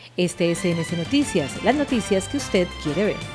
Este es CNC Noticias, las noticias que usted quiere ver.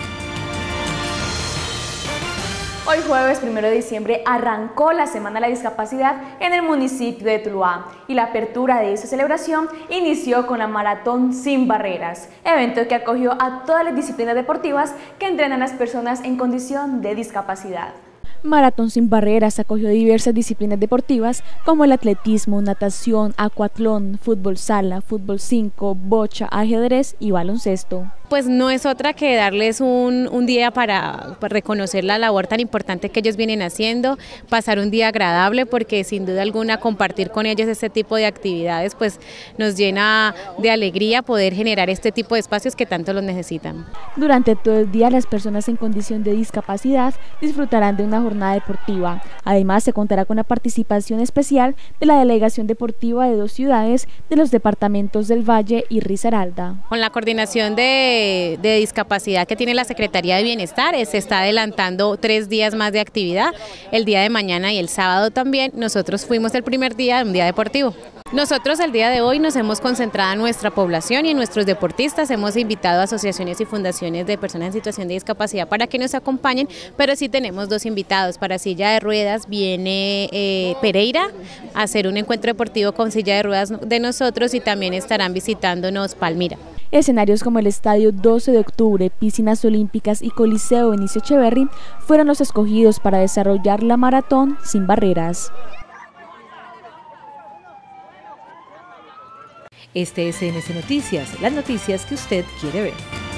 Hoy jueves 1 de diciembre arrancó la Semana de la Discapacidad en el municipio de Tuluá y la apertura de esta celebración inició con la Maratón Sin Barreras, evento que acogió a todas las disciplinas deportivas que entrenan a las personas en condición de discapacidad. Maratón Sin Barreras acogió diversas disciplinas deportivas como el atletismo, natación, acuatlón, fútbol sala, fútbol 5, bocha, ajedrez y baloncesto. Pues no es otra que darles un día para reconocer la labor tan importante que ellos vienen haciendo, pasar un día agradable, porque sin duda alguna compartir con ellos este tipo de actividades pues nos llena de alegría poder generar este tipo de espacios que tanto los necesitan. Durante todo el día las personas en condición de discapacidad disfrutarán de una jornada deportiva. Además se contará con la participación especial de la delegación deportiva de 2 ciudades de los departamentos del Valle y Risaralda. Con la coordinación de discapacidad que tiene la Secretaría de Bienestar, se está adelantando 3 días más de actividad, el día de mañana y el sábado también. Nosotros fuimos el primer día, un día deportivo. Nosotros el día de hoy nos hemos concentrado en nuestra población y en nuestros deportistas, hemos invitado a asociaciones y fundaciones de personas en situación de discapacidad para que nos acompañen, pero sí tenemos 2 invitados. Para silla de ruedas viene Pereira a hacer un encuentro deportivo con silla de ruedas de nosotros y también estarán visitándonos Palmira. Escenarios como el Estadio 12 de Octubre, Piscinas Olímpicas y Coliseo Benicio Echeverry fueron los escogidos para desarrollar la Maratón Sin Barreras. Este es CNC Noticias, las noticias que usted quiere ver.